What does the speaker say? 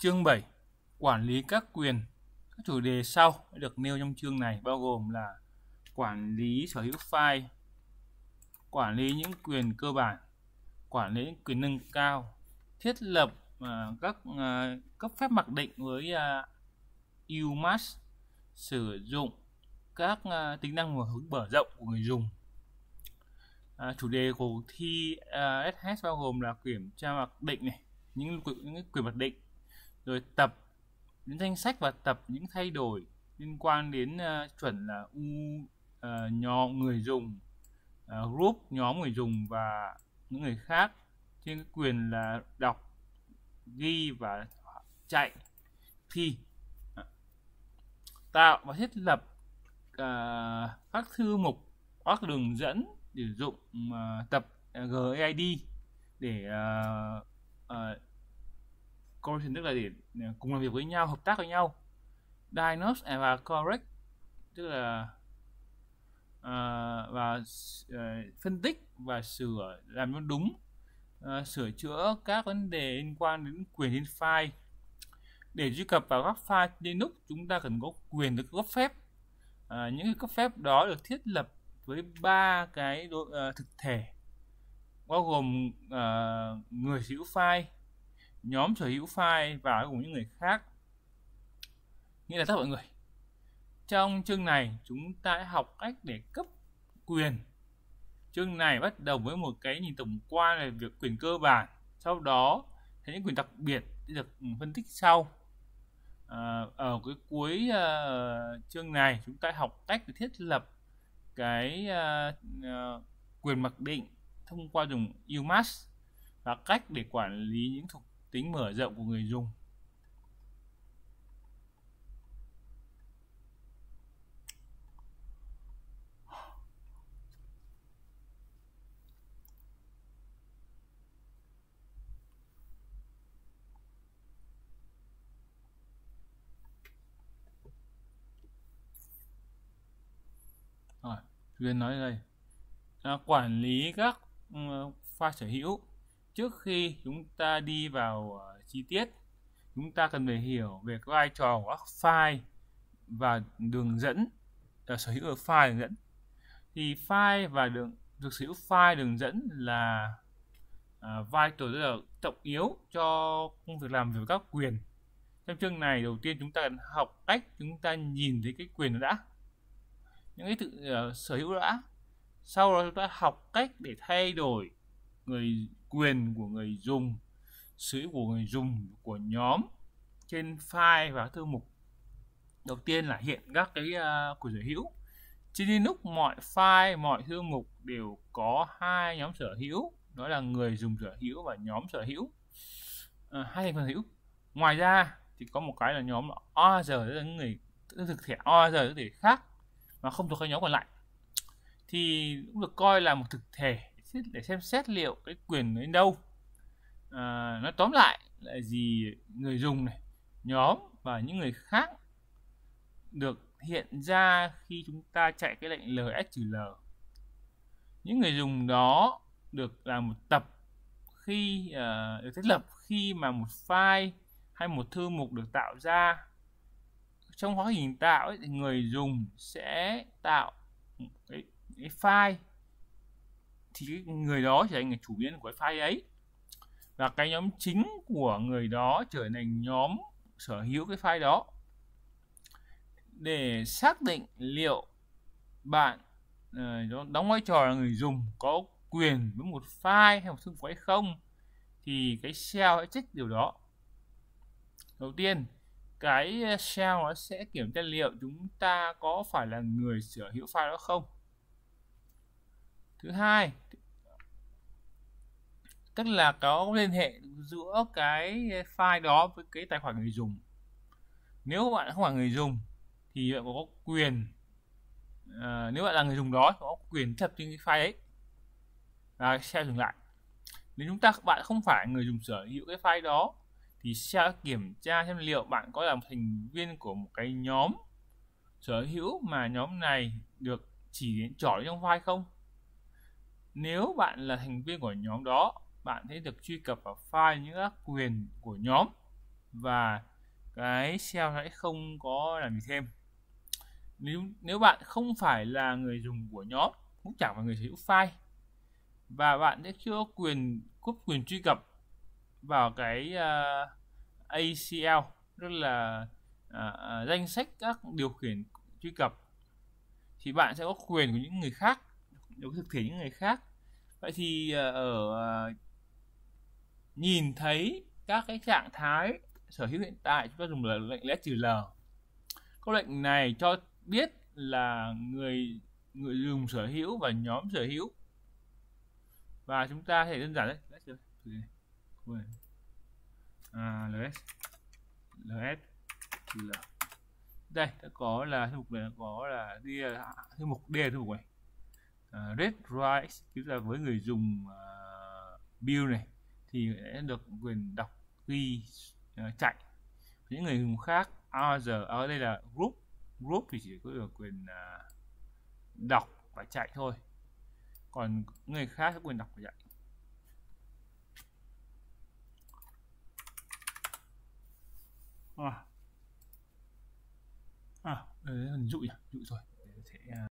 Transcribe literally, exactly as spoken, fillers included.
Chương bảy. Quản lý các quyền. Các chủ đề sau được nêu trong chương này bao gồm là quản lý sở hữu file, quản lý những quyền cơ bản, quản lý những quyền nâng cao, thiết lập uh, các uh, cấp phép mặc định với uh, u mát, sử dụng các uh, tính năng mở hướng mở rộng của người dùng. Uh, chủ đề của cuộc thi uh, ét hát bao gồm là kiểm tra mặc định này, những, những quyền mặc định, rồi tập những danh sách và tập những thay đổi liên quan đến uh, chuẩn là u uh, nhóm người dùng, uh, group nhóm người dùng và những người khác, trên cái quyền là đọc, ghi và chạy, thi, tạo và thiết lập uh, các thư mục, các đường dẫn để sử dụng uh, tập giê i đê để uh, uh, Collaboration, tức là để cùng làm việc với nhau, hợp tác với nhau. Diagnose và correct, tức là uh, và uh, phân tích và sửa làm nó đúng, uh, sửa chữa các vấn đề liên quan đến quyền trên file. Để truy cập vào các file Linux, chúng ta cần có quyền được cấp phép. Uh, những cấp phép đó được thiết lập với ba cái độ, uh, thực thể, bao gồm uh, người sở hữu file, nhóm sở hữu file và cùng những người khác. Nghĩa là tất cả mọi người. Trong chương này chúng ta học cách để cấp quyền. Chương này bắt đầu với một cái nhìn tổng quan về việc quyền cơ bản, sau đó thấy những quyền đặc biệt được phân tích sau. À, ở cái cuối uh, chương này chúng ta học cách để thiết lập cái uh, uh, quyền mặc định thông qua dùng u mát và cách để quản lý những thuộc tính mở rộng của người dùng. Rồi, Duyên nói đây. À, quản lý các uh, file sở hữu. Trước khi chúng ta đi vào uh, chi tiết, chúng ta cần phải hiểu về cái vai trò của các file và đường dẫn, uh, sở hữu ở file đường dẫn. Thì file và đường được sở hữu file đường dẫn là uh, vai trò rất là trọng yếu cho công việc làm việc với các quyền. Trong chương này đầu tiên chúng ta cần học cách chúng ta nhìn thấy cái quyền đã, những cái tự uh, sở hữu đã. Sau đó chúng ta học cách để thay đổi người quyền của người dùng, sở hữu của người dùng, của nhóm trên file và thư mục. Đầu tiên là hiện các cái uh, quyền sở hữu. Trên Linux mọi file, mọi thư mục đều có hai nhóm sở hữu, đó là người dùng sở hữu và nhóm sở hữu, uh, hai thành phần sở hữu. Ngoài ra thì có một cái là nhóm o rờ, tức là những người thực thể o rờ, thực thể khác mà không thuộc các nhóm còn lại, thì cũng được coi là một thực thể để xem xét liệu cái quyền đến đâu. À, nói tóm lại là gì, người dùng này, nhóm và những người khác được hiện ra khi chúng ta chạy cái lệnh ls-l. Những người dùng đó được làm một tập khi uh, được thiết lập khi mà một file hay một thư mục được tạo ra. Trong quá trình tạo ấy, thì người dùng sẽ tạo cái, cái file, thì cái người đó trở thành người chủ nhân của cái file ấy, và cái nhóm chính của người đó trở thành nhóm sở hữu cái file đó. Để xác định liệu bạn uh, đóng vai trò là người dùng có quyền với một file hay một thư mục hay không, thì cái shell sẽ check điều đó. Đầu tiên, cái shell nó sẽ kiểm tra liệu chúng ta có phải là người sở hữu file đó không. Thứ hai, tức là có liên hệ giữa cái file đó với cái tài khoản người dùng. Nếu bạn không phải người dùng thì bạn có quyền, à, nếu bạn là người dùng đó thì có quyền chấp trên cái file ấy và shell dừng lại. Nếu chúng ta bạn không phải người dùng sở hữu cái file đó thì shell kiểm tra xem liệu bạn có là một thành viên của một cái nhóm sở hữu mà nhóm này được chỉ đến trỏ trong file không. Nếu bạn là thành viên của nhóm đó, bạn sẽ được truy cập vào file những các quyền của nhóm và cái shell sẽ không có làm gì thêm. Nếu nếu bạn không phải là người dùng của nhóm, cũng chẳng phải người sở hữu file, và bạn sẽ chưa có quyền cúp quyền truy cập vào cái uh, a xê lờ, tức là uh, uh, danh sách các điều khiển truy cập, thì bạn sẽ có quyền của những người khác, được thực thể những người khác. Vậy thì uh, ở uh, nhìn thấy các cái trạng thái sở hữu hiện tại, chúng ta dùng là lệnh let trừ l. Câu lệnh này cho biết là người người dùng sở hữu và nhóm sở hữu, và chúng ta thể đơn giản đấy, à, ls ls l. Đây đã có là thư mục này, có là đi thư mục D là thư mục này, uh, read write tức là với người dùng uh, build này thì sẽ được quyền đọc, ghi, uh, chạy. Những người dùng khác other, ở đây là group group thì chỉ có được quyền uh, đọc và chạy thôi, còn người khác có quyền đọc và chạy. À, à đây là hình dụ nhỉ, dụ rồi. Để sẽ, uh...